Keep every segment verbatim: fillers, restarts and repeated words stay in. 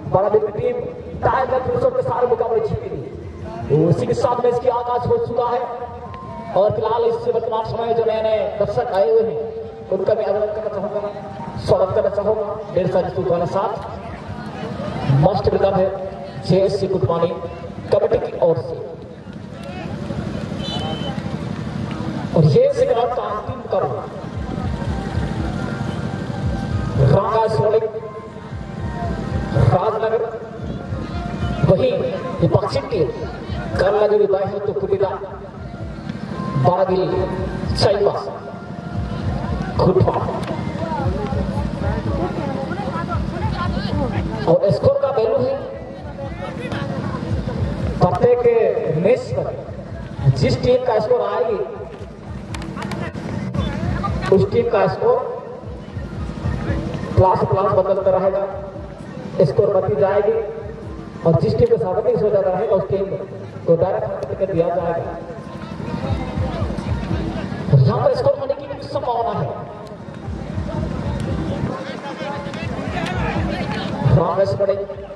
बड़ा big team tiger पुरुषों के सारे मुकाबले जीती थी। उसी के साथ में इसकी आगाज हो चुका है और फिलहाल इस वर्तमान समय जो नए नए दर्शक आए हुए हैं उनका मैं अभिनंदन करना चाहूंगा, स्वागत करना चाहूंगा मेरे साथ के साथ। मस्ट विकम है जेएससी कुटवानी कमेटी की ओर से और ये सिगरेट का अंतिम करो रांगा सोलिक राजनगर, वही विपक्षी टीम करला जो विवाह है तो कुटिला बारगिल चाइवास खुटवा और स्कोर का वैल्यू है प्रत्येक मैच पर जिस टीम का स्कोर आएगी उस टीम का स्कोर प्लस प्लस बदलता रहेगा, स्कोर बढ़ती जाएगी और जिस टीम के साथ हो जाता रहेगा उस टीम को डायरेक्ट टिकट दिया जाएगा। यहाँ पर स्कोर होने की संभावना है। कांग्रेस बड़े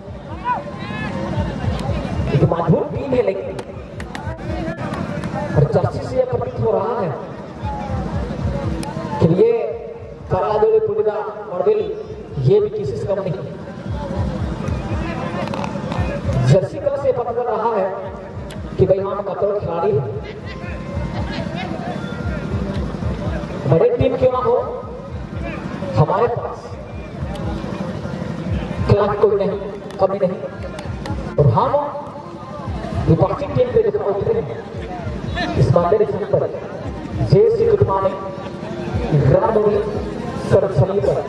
एक मजबूत टीम है लेकिन और जर्सी से प्रतीत हो रहा है कि ये कराजोली पुलिदा मॉडल ये भी किसी से कम नहीं। जर्सी कलर से पता चल रहा है कि भाई हम कतल खिलाड़ी हैं। बड़े टीम क्यों ना हो हमारे पास क्लास कोई नहीं, कमी नहीं और हम विपक्षी टीम पे जो उतरे हैं इस मामले पर जेएससी कुटवानी रामोली सरसनी पर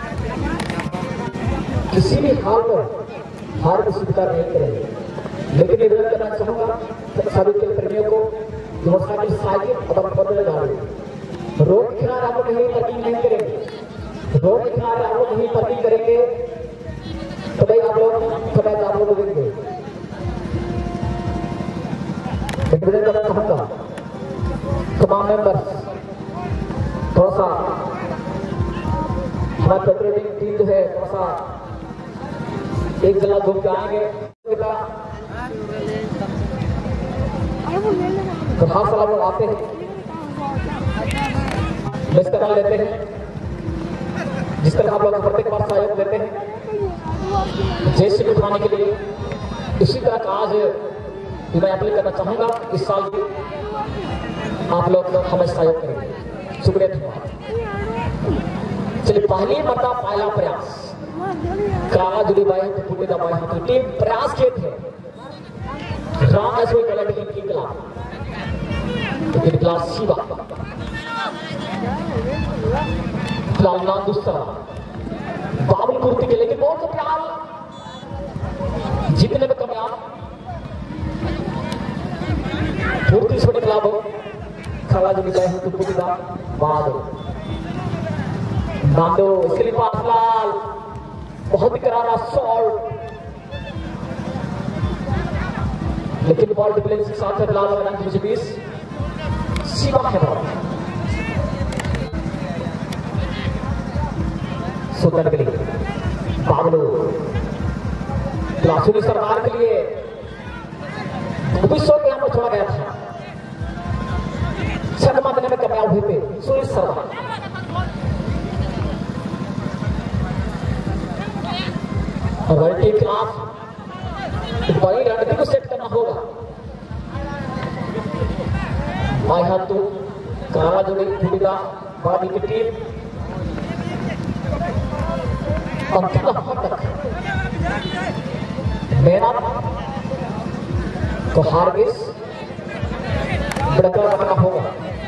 किसी भी हाल पर हार को स्वीकार नहीं करेंगे। लेकिन निवेदन करना चाहूंगा सभी खेल प्रेमियों को मोटरसाइकिल साइकिल और बदल गाड़ी रोड के किनारे आप लोग नहीं पार्किंग नहीं करेंगे, रोड के किनारे आप लोग नहीं पार्किंग करेंगे तो भाई आप लोग समय आप लोग देंगे। निवेदन करना चाहूंगा तमाम मेंबर थोड़ा सा हमारे पेट्रोलिंग टीम जो है थोड़ा सा एक जगह घूम के आएंगे तो हाँ साल लोग आते हैं बेस्ट कर लेते हैं जिस तरह आप लोग प्रत्येक बार सहयोग देते हैं जेएससी कुटवानी के लिए। इसी तरह का आज मैं अपील करना चाहूंगा इस साल भी आप लोग हमें सहयोग करेंगे। शुक्रिया धन्यवाद। चलिए पहली मरता पहला प्रयास काला जुड़ी बाई तो फूटे दबाई तो टीम प्रयास किए थे राम ऐसे गलत टीम की खिलाफ लेकिन क्लास शिवा फिलहाल दूसरा बाबुल कुर्ती के लेकिन बहुत प्यार जीतने में कामयाब फूर्ती छोटे खिलाफ काला जुड़ी बाई तो फूटे दा बाद नांदो स्लिपा लाल बहुत ही करारा सॉल्ट लेकिन बॉल डिफेंस के साथ लाल रंग की बीस सीमा है बॉल सुंदर के लिए बाबलू क्लासुनी सरकार के लिए विश्व के यहाँ छोड़ा गया था शर्मा देने में कामयाब हुए थे सुनील शर्मा। अगर टीम क्लास बड़ी रणनीति को सेट करना होगा बाई हाथ तो काला जोड़ी फुटिदा बादी की टीम अंतिम तक मेहनत को हारगिस बरकरार रखना होगा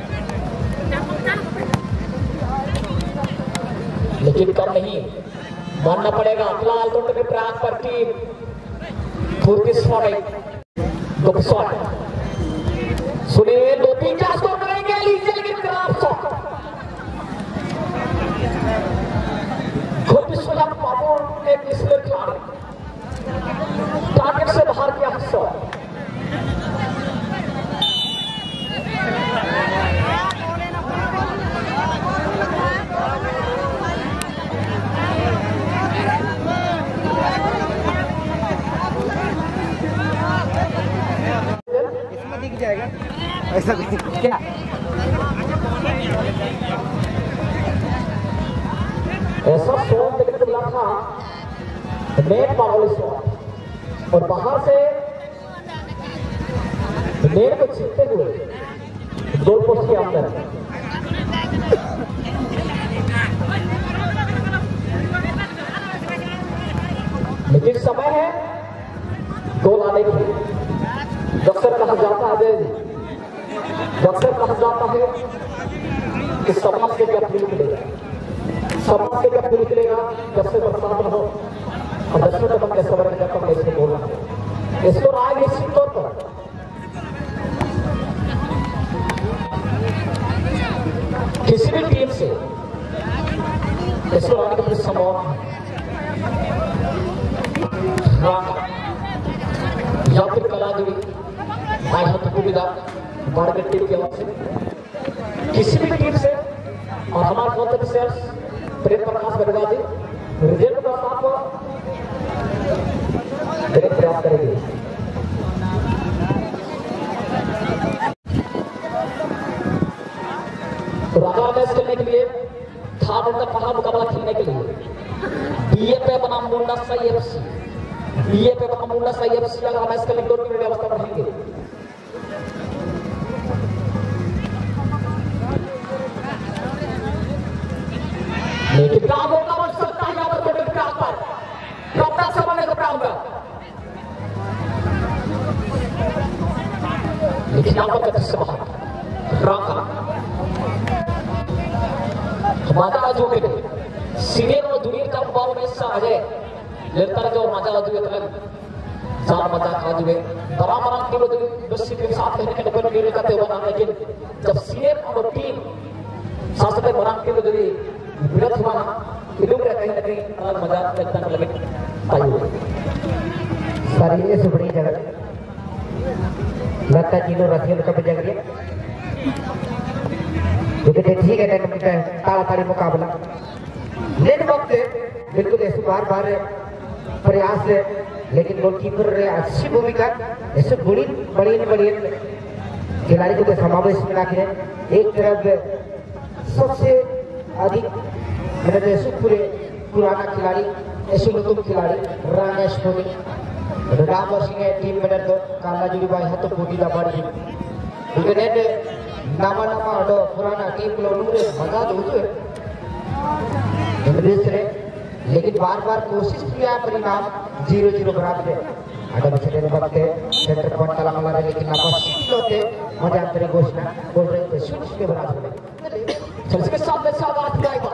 लेकिन कम नहीं मानना पड़ेगा। फिलहाल तो प्रयास पर टीम फुर्ती दो शॉट सुने दो तीन चार स्कोर करेंगे लीजिए लेकिन खराब शॉट खुद विश्वनाथ बाबू ने पिछले खिलाड़ी टारगेट से बाहर किया शॉट ऐसा क्या ऐसा शॉट देखने को मिला था नेट पावर शॉट और बाहर से नेट को छीनते हुए गोल पोस्ट के अंदर लेकिन समय है गोल आने की। अक्सर कहा जाता है अक्सर कहा जाता है कि समाज से क्या फूल निकलेगा, समाज से क्या फूल निकलेगा जब से बरसात हो और दसवें तक अपने सबर में जाकर इसको बोलना इसको राय निश्चित तौर पर किसी भी टीम से इसको राय का संभावना है या फिर कलाजुड़ी आई हाथ सुविधा भारत टीम की ओर से किसी भी टीम से और हमारे गौतम सर प्रेम प्रकाश बरगा जी रिजल्ट का साथ प्रयास करेंगे। राजा मैच खेलने के लिए थार का पहला मुकाबला खेलने के लिए बीए पे बना मुंडा सही एफ सी बीए पे बना मुंडा सही एफ सी अगर मैच खेलने की दो टीम व्यवस्था रहेंगे। लेकिन गांवों का बन सकता है यहाँ पर छोटे ग्राम पर कपड़ा संभालने का प्रांग लेकिन यहाँ पर कथित बाहर राका माता जो के सीनियर और जूनियर का बाल में सा आ जाए लेता जो मजा जो है जान मजा खा जो है बराबर टीम जो दस के साथ रहने के लिए नीरे करते हुए ना लेकिन जब सीनियर और टीम साथ में बराबर टीम जो विरोध हुआ ना इधर रहते हैं कहीं अलग मजा लगता लगे पाई सारी ये सुबड़ी जगह लगता जिनो रथियल का जगह ठीक है ताड़ाताड़ी मुकाबला लेट वक्त बिल्कुल ऐसे बार बार प्रयास है लेकिन गोलकीपर अच्छी भूमिका ऐसे बड़ी बड़ी बड़ी खिलाड़ी को समावेश मिला के एक तरफ सबसे अधिक मतलब ऐसे पूरे पुराना खिलाड़ी ऐसे नतुन खिलाड़ी रामेश धोनी राम सिंह टीम मेडर तो काला जुड़ी बाई हाथ पोटी दा बाड़ी नामा नामा अडो पुराना टीम को नूरे मजा दो है लेकिन बार बार कोशिश किया परिणाम जीरो जीरो बराबर है अगर बच्चे ने वक्त सेंटर पॉइंट तला मारा लेकिन नामा सीलो थे मजा अंतरे घोषणा बोल रहे थे शून्य के बराबर है। चल इसके साथ में साथ आठ जाएगा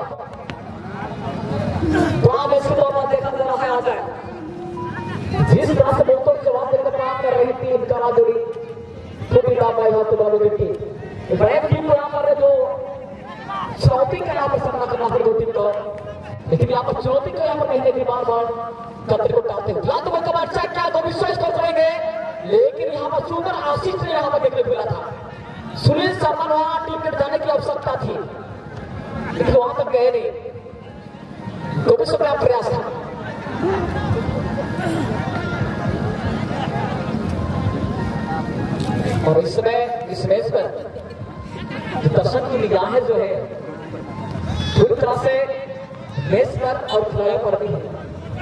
तो आप इसके दौरान देखा जा रहा है आ जाए जिस तरह से दोस्तों जवाब देने का प्रयास कर रही थी इनका राजोड़ी छोटी बाबा यहाँ तो बाबू बेटी इब्राहिम टीम को यहाँ पर जो चुनौती का यहाँ पर सामना करना पड़े दो टीम को लेकिन यहाँ पर चुनौती को यहाँ पर कहने की बार बार कब्र को टालते हुए तो वो कबाड़ चेक क्या तो विश्वास कर करेंगे लेकिन यहाँ पर सुंदर आशीष ने यहाँ पर देखने को मिला था सुनील शर्मा वहां टीम के जाने की आवश्यकता थी लेकिन वहां तक गए नहीं तो भी सब प्रयास था। और इसमें इस मैच पर दर्शक की निगाहें जो है पूरी तरह से मैच पर और खिलाड़ियों पर भी है।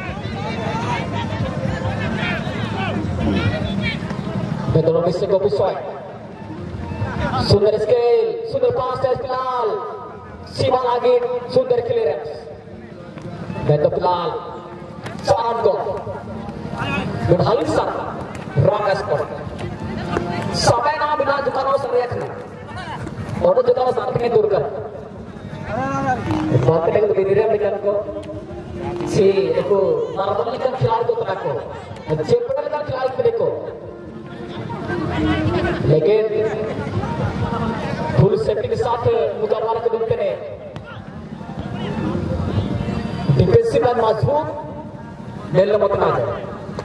दोनों में से गोपी स्वाय सुंदर स्केल सुंदर पास है फिलहाल सीमा आगे सुंदर क्लियरेंस मैं तो फिलहाल चार गो गुड़ाली सर रॉन्ग स्पॉट समय ना बिना दुकानों से रखना और दुकानों साथ में दूर कर बात करेंगे तो बिना लेकर को सी देखो माराथन लेकर खिलाड़ी को तरह को चेपड़ लेकर खिलाड़ी को देखो लेकिन फुल सेफ्टी के साथ मुकाबला के दुखते ने डिफेंसिव लाइन मजबूत मेल मत ना जाए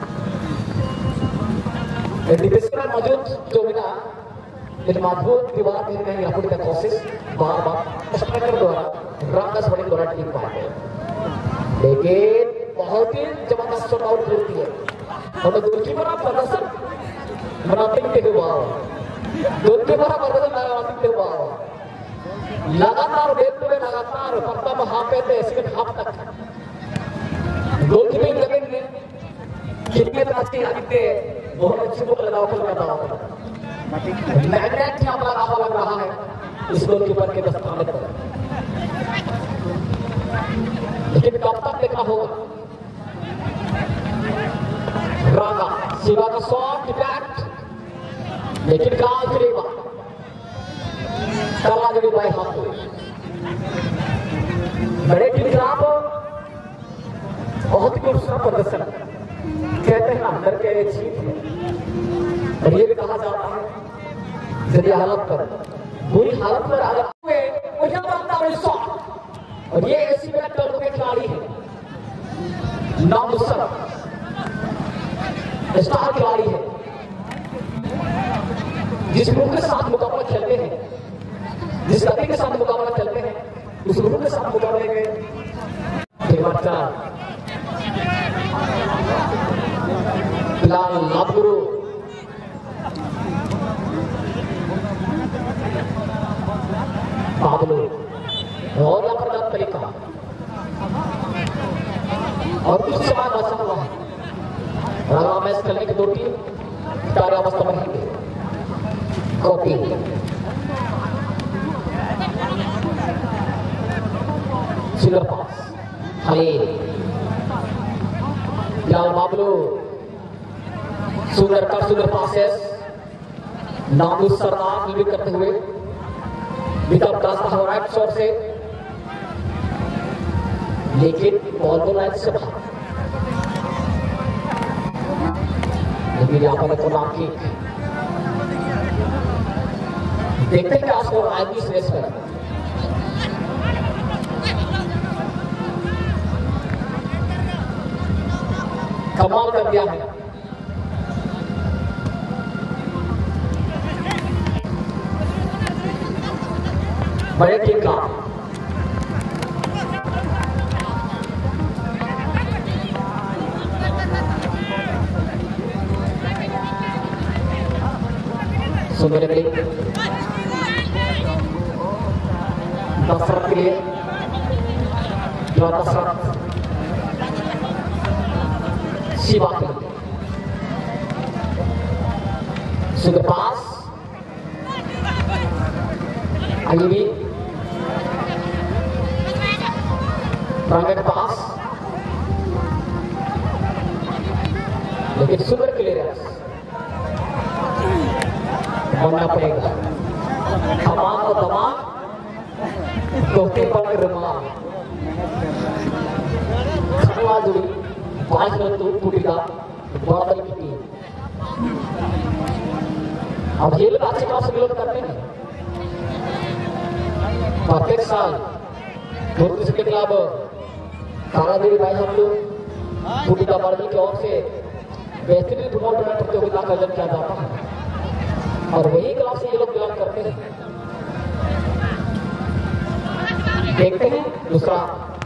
डिफेंसिव लाइन मौजूद जो मिला लेकिन मजबूत दीवार में कहीं रखने का कोशिश बार बार स्ट्राइकर द्वारा रामदास बड़े द्वारा टीम को आते लेकिन बहुत ही जबरदस्त शॉट आउट होती है और गोलकीपर आप प्रदर्शन बनाते हुए हुआ दोनों बराबर लगाते हुआ लगातार देखते हुए लगातार प्रथम हाफ पे सेकंड हाफ तक गोलकीपिंग लगेंगे खेलने राष्ट्रीय आदित्य बहुत अच्छे को लगाओ कर रहा था मैग्नेट यहाँ पर आवा लग रहा है इस गोलकीपर के दस्ताने पर लेकिन कब तक देखना होगा रागा शिवा का सॉफ्ट बैट लेकिन गाल करेगा कला जड़ी बाई हाथ बड़े टीम खिलाफ बहुत ही खूबसूरत प्रदर्शन कहते हैं अंदर के जीत है और ये भी कहा जाता है जरिए हालत पर बुरी हालत पर अगर हुए और यहाँ बनता है शॉट और ये ऐसी टर्म के खिलाड़ी है नामुसर स्टार खिलाड़ी है जिस रूह के साथ मुकाबला खेलते हैं जिस गति के साथ मुकाबला खेलते हैं उस रूह के साथ मुकाबले में फिलहाल नागुरु बाबलू और लापरवाह तरीका और कुछ समय बचा हुआ है अगला मैच खेलने की दो टीम कार्यावस्था में है कॉपी सिंगर पास हले लाल बाबलू सुंदर का सुंदर पासेस नामू सरदार लीड करते हुए विकल्प रास्ता है राइट शॉट से लेकिन बॉल को लाइन से बाहर लेकिन यहाँ पर तो नाम की देखते हैं क्या स्कोर आएगी इस रेस में कमाल कर दिया है बड़े टीम का सुंदर के लिए दशरथ के लिए दशरथ शिवा के लिए सुंदर पास आगे भी प्राइवेट पास लेकिन सुंदर क्लियरेंस बनना पड़ेगा हमाम और दमाम दोस्ती पर रुमाल खनवा जुड़ी पांच रन तो टूटेगा बादल की टीम अब ये लोग अच्छे खास विरोध करते हैं प्रत्येक साल दोनों के खिलाफ कारादेवी भाई हम लोग टूटेगा बादल की ओर से बेहतरीन फुटबॉल प्रतियोगिता का आयोजन किया जाता है और वही क्लास से ये लोग बिलोंग करते हैं देखते हैं दूसरा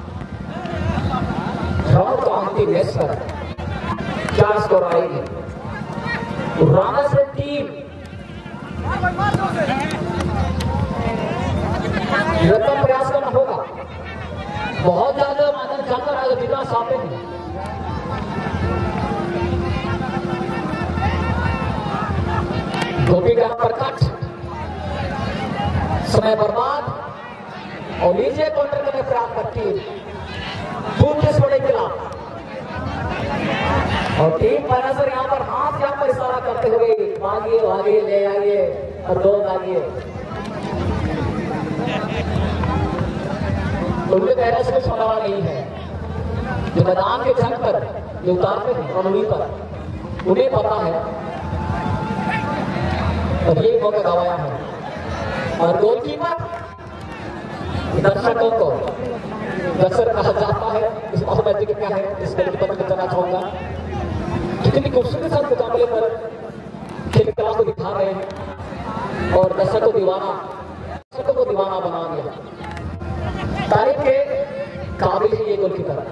राउंड का अंतिम मैच पर क्या स्कोर आएगी राणा से टीम निरंतर प्रयास करना होगा बहुत ज्यादा मैदान जानकर आगे जितना चाहते हैं गोपी का पर कट समय बर्बाद और नीचे काउंटर करने प्रयास करती है बड़े खिलाफ और टीम मैनेजर यहाँ पर हाथ यहाँ पर इशारा करते हुए भागिए भागिए ले आइए और दो भागिए उनके कहने से कुछ होने वाला नहीं है जो मैदान के जंग पर जो उतारते हैं रणनीति पर उन्हें पता है और ये मौका गवाया है और गोलकीपर दर्शकों को दर्शक कहा जाता है इस मैच क्या है इस गोलकीपर को बताना चाहूंगा कितनी खूबसूरती के साथ मुकाबले पर खेल कला को दिखा रहे हैं और दर्शक को दीवाना दर्शकों को दीवाना बना दिया तारीफ के काबिल है ये गोलकीपर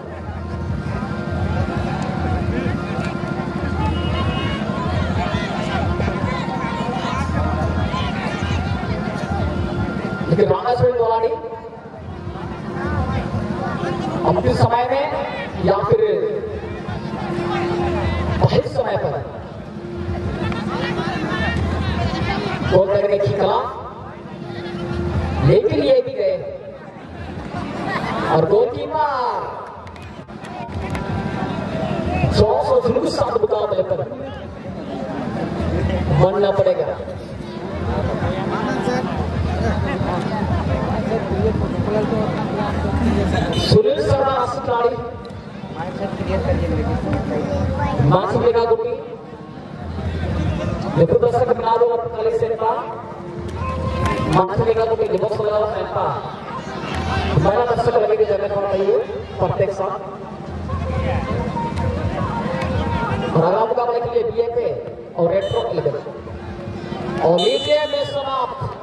का गुटी देखो दर्शक बनाओ और कल से पा मानसिक का गुटी दिवस लगा है पा हमारा दर्शक लगे के जगह पर आइए प्रत्येक साथ और अगला मुकाबले के लिए बीए पे और रेट्रो के लिए और लीजिए में समाप्त